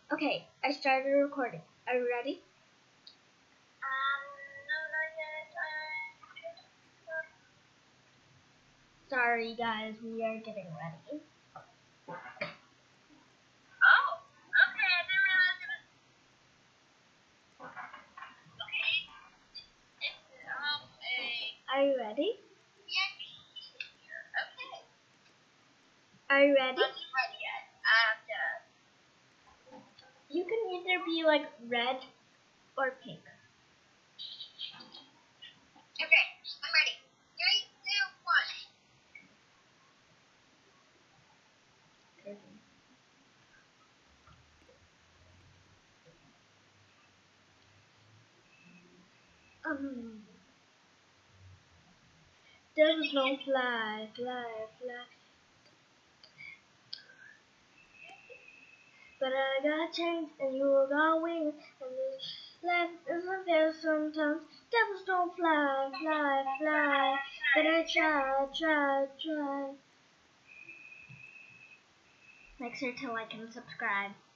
Okay, I started recording. Are you ready? No, not yet. Sorry guys, we are getting ready. Oh, okay, I didn't realize it was... Okay. It's, Are you ready? yeah, okay. Are you ready? I'm not ready yet. You can either be like red or pink. Okay, I'm ready. 3, 2, 1. Devils don't fly, fly, fly. But I got chains and you got wings, and this life isn't fair sometimes. Devils don't fly, fly, fly. But I try. Make sure to like and subscribe.